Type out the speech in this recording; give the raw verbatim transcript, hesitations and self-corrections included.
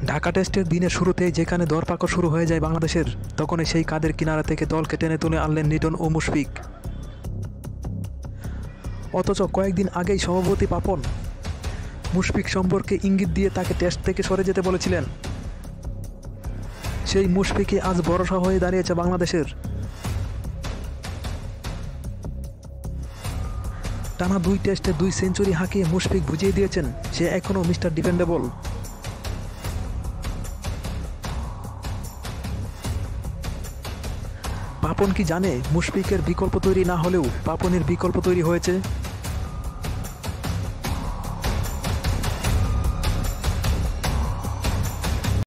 ঢাকা টেস্টের দিনের শুরুতেই যেখানে দরপাকড় শুরু হয়ে যায় বাংলাদেশের, তখনই সেই কাদের কিনারা থেকে দলকে টেনে তুলে আনলেন লিটন ও মুশফিক। অথচ কয়েকদিন আগেই সভাপতি পাপন মুশফিক সম্পর্কে ইঙ্গিত দিয়ে তাকে টেস্ট থেকে সরে যেতে বলেছিলেন। সেই মুশফিকই আজ ভরসা হয়ে দাঁড়িয়েছে বাংলাদেশের। টানা দুই টেস্টে দুই সেঞ্চুরি হাঁকিয়ে মুশফিক বুঝিয়ে দিয়েছেন সে এখনও মিস্টার ডিপেন্ডেবল। পাপন কি জানে মুশফিকের বিকল্প তৈরি না হলেও পাপনের বিকল্প তৈরি হয়েছে?